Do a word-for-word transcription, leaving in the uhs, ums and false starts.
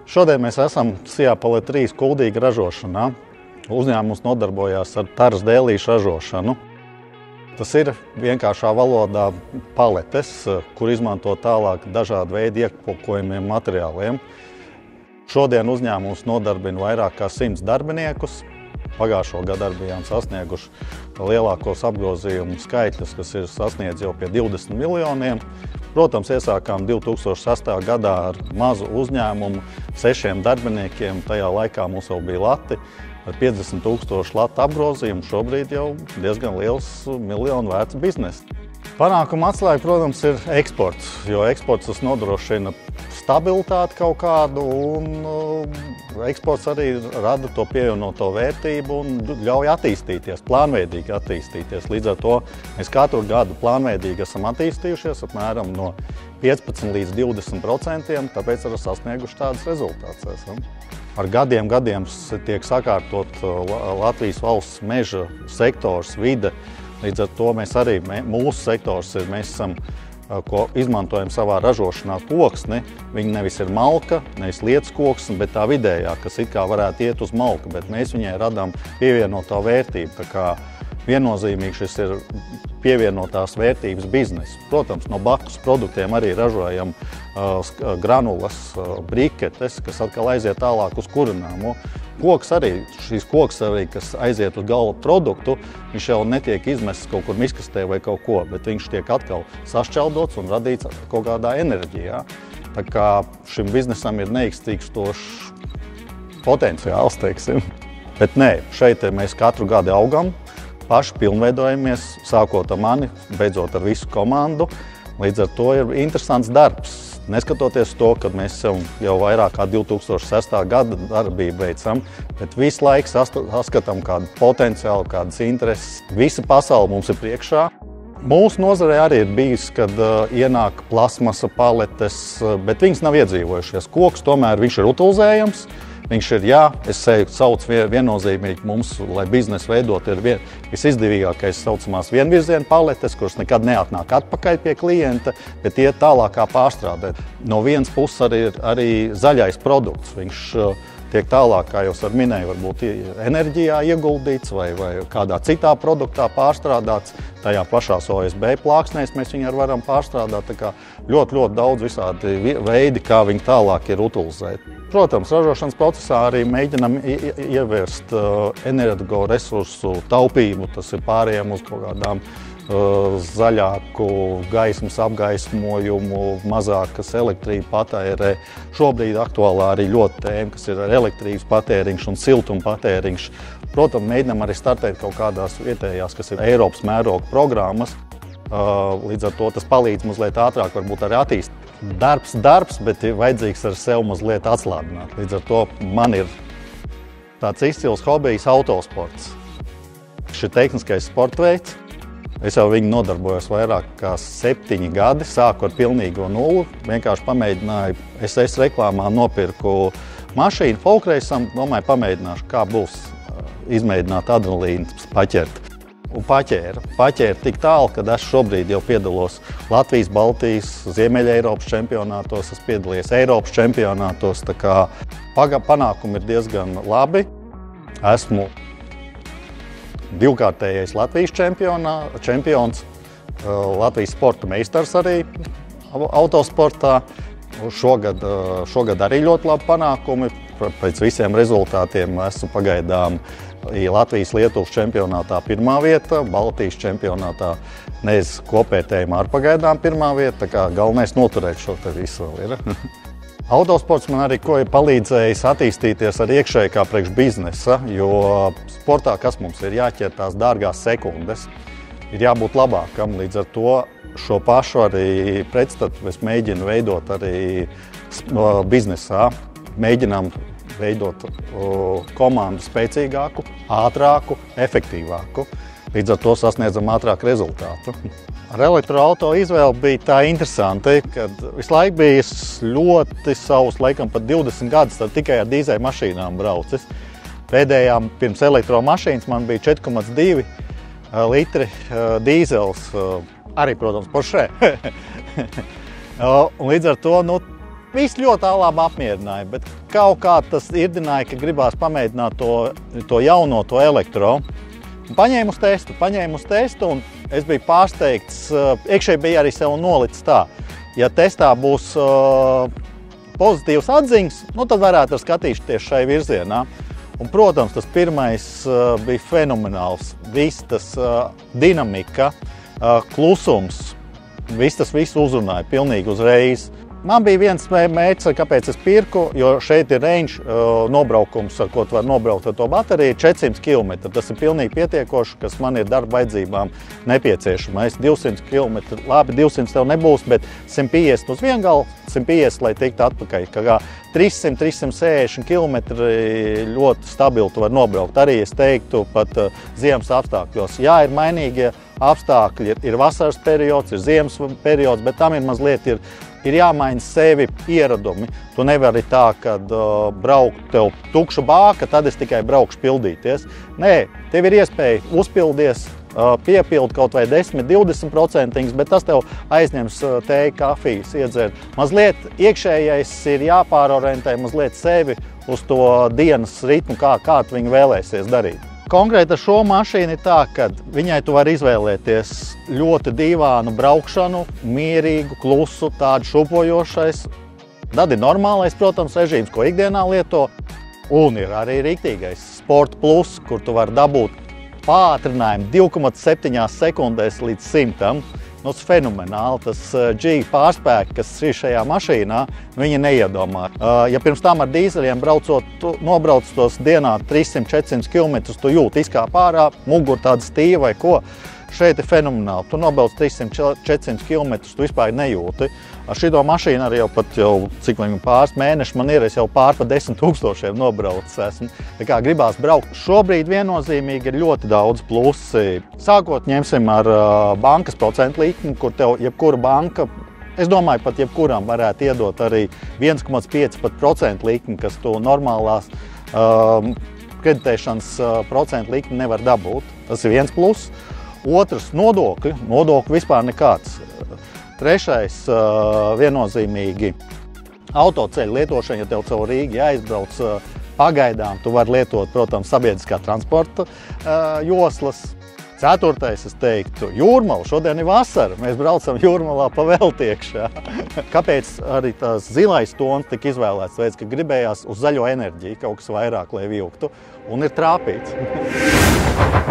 Šodien mēs esam Sijā Palet trīs kuldīga ražošanā. Uzņēmums nodarbojās ar taras dēlīšu ražošanu. Tas ir vienkāršā valodā paletes, kur izmanto tālāk dažādu veidu iepakojumiem materiāliem. Šodien uzņēmums nodarbina vairāk kā simts darbiniekus. Pagājušo gadu bijām sasnieguši lielākos apgrozījumu skaitļus, kas ir sasniedz jau pie divdesmit miljoniem. Protams, iesākām divi tūkstoši sestajā gadā ar mazu uzņēmumu, sešiem darbiniekiem. Tajā laikā mums vēl bija lati ar piecdesmit tūkstošu latu apgrozījumu. Šobrīd jau diezgan liels miljonu vērts bizness. Panākuma atslēga, protams, ir eksports, jo eksports tas nodrošina stabilitāti kaut kādu, un uh, eksports arī rada to pievienoto vērtību un ļauj attīstīties, plānveidīgi attīstīties. Līdz ar to mēs katru gadu plānveidīgi esam attīstījušies apmēram no piecpadsmit līdz divdesmit procentiem, tāpēc arī sasnieguši tādas rezultātus esam. Ar gadiem gadiem tiek sakārtot Latvijas valsts meža sektors, vide. Līdz ar to mēs arī, mūsu sektors ir, mēs esam, ko izmantojam savā ražošanā koksni. Viņa nevis ir malka, nevis lietas koksni, bet tā vidējā, kas it kā varētu iet uz malka, bet mēs viņai radām pievienoto vērtību. Tā kā viennozīmīgi šis ir pievienotās vērtības bizness. Protams, no bakus produktiem arī ražojam uh, granulas, uh, briketes, kas atkal aiziet tālāk uz kurināmo. Koks arī, šīs koks arī, kas aiziet uz gala produktu, viņš jau netiek izmests kaut kur miskastē vai kaut ko, bet viņš tiek atkal sašķeldots un radīts kaut kādā enerģijā. Tā kā šim biznesam ir neiztīkstošs potenciāls, teiksim. Bet nē, šeit mēs katru gadu augam, paši pilnveidojamies, sākot ar mani, beidzot ar visu komandu. Līdz ar to ir interesants darbs. Neskatoties to, ka mēs jau, jau vairāk kā divi tūkstoši sestā gada darbību veicam, bet visu laiku saskatām kādu potenciālu, kādas intereses. Visa pasaule mums ir priekšā. Mūsu nozarē arī ir bijis, kad uh, ienāk plasmasa paletes, uh, bet viņas nav iedzīvojušies. Koks tomēr viņš ir utilizējams. Viņš ir, jā, es saucu viennozīmīgi mums, lai biznesu veidot, ir vien, visizdevīgākais saucamās vienvirziena paletes, kuras nekad neatnāk atpakaļ pie klienta, bet iet tālākā pārstrādē. No vienas puses arī ir arī zaļais produkts. Viņš tiek tālāk, kā jau ar minēju, varbūt enerģijā ieguldīts vai, vai kādā citā produktā pārstrādāts. Tajā pašās O S B plāksnēs mēs viņu varam pārstrādāt. Tā kā ļoti, ļoti daudz visādi veidi, kā viņi tālāk ir utilizēti. Protams, ražošanas procesā arī mēģinam ievērst energoresursu taupību. Tas ir pārējiem uz kaut kādām uh, zaļāku gaismas apgaismojumu, mazākas elektrību patērē. Šobrīd aktuālā arī ļoti tēma, kas ir elektrības patēriņš un siltuma patēriņš. Protams, mēģinam arī startēt kaut kādās vietējās, kas ir Eiropas mēroga programmas. Uh, līdz ar to tas palīdz mazliet ātrāk varbūt arī attīstīt. Darbs, darbs, bet ir vajadzīgs ar sevi mazliet atslābināt. Līdz ar to man ir tāds izcils hobijs autosports. Šis ir tehniskais sporta veids. Es jau viņu nodarbojos vairāk kā septiņi gadi, sāku ar pilnīgo nulli. Vienkārši pamēģināju, es es reklāmā nopirku mašīnu folkreisam, domāju, pamēģināšu, kā būs izmēģināt adrenalīnu paķert. Un paķēra. Paķēra tik tālu, ka es šobrīd jau piedalos Latvijas, Baltijas, Ziemeļa Eiropas čempionātos, es piedalījos Eiropas čempionātos, tā kā panākumi ir diezgan labi. Esmu divkārtējais Latvijas čempions, Latvijas sporta meistars arī autosportā. Šogad, šogad arī ļoti labi panākumi. Pēc visiem rezultātiem esmu pagaidām Latvijas Lietuvas čempionātā pirmā vieta, Baltijas čempionātā nez kopētējumā ar pagaidām pirmā vieta, tā kā galvenais noturēt šo te visu vēl ir. Autosports man arī ko ir palīdzējis attīstīties ar iekšēji kā priekš biznesa, jo sportā, kas mums ir jāķer tās dārgās sekundes, ir jābūt labākam, līdz ar to šo pašu arī pretstatu es mēģinu veidot arī biznesā, mēģinām veidot o, komandu spēcīgāku, ātrāku, efektīvāku. Līdz ar to sasniedzam ātrāku rezultātu. Ar elektroauto izvēle bija tā interesanti, kad visu laiku bija ļoti savus, laikam pat divdesmit gadus, tad tikai ar dīzeļu mašīnām braucis. Pēdējām pirms elektromašīnas man bija četri komats divi litri dīzels, arī, protams, Porsche. Un līdz ar to, nu, Viss ļoti labi apmierināja, bet kaut kā tas irdināja, ka gribās pamēģināt to, to jauno, to elektro. Paņēmu uz testu, paņēmu uz testu, un es biju pārsteigts. Iekšēji bija arī sev nolicis tā. Ja testā būs uh, pozitīvs atziņas, nu, tad varētu skatīties šai virzienā. Un, protams, tas pirmais uh, bija fenomenāls. Viss tas uh, dinamika, uh, klusums, viss tas viss uzrunāja pilnīgi uzreiz. Man bija viens mērķis, kāpēc es pirku, jo šeit ir range uh, nobraukums, ar ko tu var nobraukt ar to bateriju, četri simti kilometri. Tas ir pilnīgi pietiekoši, kas man ir darba vajadzībām nepieciešamais. divsimt kilometri, labi, divsimt tev nebūs, bet simt piecdesmit uz vienu galu, simt piecdesmit, lai tiktu atpakaļ. Kā trīs simti, trīs simt sešdesmit kilometri ļoti stabili tu var nobraukt. Arī es teiktu pat uh, ziemas apstākļos. Jā, ir mainīgie apstākļi, ir, ir vasaras periods, ir ziemas periods, bet tam ir mazliet ir Ir jāmaina sevi ieradumi. Tu nevari tā, kad uh, braukt tev tukša bāka, tad es tikai braukšu pildīties. Nē, tev ir iespēja uzpildies, uh, piepild kaut vai desmit, divdesmit procenti, bet tas tev aizņems uh, tēju, kafijas, iedzert. Mazliet iekšējais ir jāpārorientē mazliet sevi uz to dienas ritmu, kā, kā tu viņu vēlēsies darīt. Konkrēti ar šo mašīnu ir tā, ka viņai tu vari izvēlēties ļoti dīvānu braukšanu, mierīgu, klusu, tādu šupojošais. Tad ir normālais, protams, režīms, ko ikdienā lieto. Un ir arī riktīgais Sport Plus, kur tu vari dabūt pātrinājumu divi komats septiņi sekundēs līdz simtam. Nu, tas ir fenomenāli. Tas G pārspēki, kas ir šajā mašīnā, viņi neiedomā. Ja pirms tam ar dīzeļiem braucot, tu nobrauc tos dienā trīs simt, četri simt kilometrus, tu jūti izkāp ārā, mugur tāda stīva vai ko. Šeit ir fenomenāli. Tu nobrauc trīs simt, četri simt kilometrus, tu vispār nejūti. Ar šito mašīnu arī jau pat jau, cik viņam pāris mēneši man ir, es jau pār pa desmit tūkstošiem nobraucis esmu. Tā kā gribās braukt. Šobrīd viennozīmīgi ir ļoti daudz plusi. Sākot ņemsim ar uh, bankas procentu likmi, kur tev jebkura banka, es domāju, pat jebkuram varētu iedot arī viens komats pieci procentu likmi, kas tu normālās uh, kreditēšanas uh, procentu likmi nevar dabūt. Tas ir viens plus. Otrs – nodokļi. Nodokļi vispār nekāds. Trešais – viennozīmīgi autoceļu lietošana, ja tev caur Rīgu jāizbrauc pagaidām, tu vari lietot, protams, sabiedriskā transporta joslas. Ceturtais, es teiktu, Jūrmala. Šodien ir vasara. Mēs braucam Jūrmalā pa velti iekšā. Kāpēc arī tās zilais tons tika izvēlēts? Tāpēc, ka gribējās uz zaļo enerģiju kaut kas vairāk, lai vilktu. Un ir trāpīts.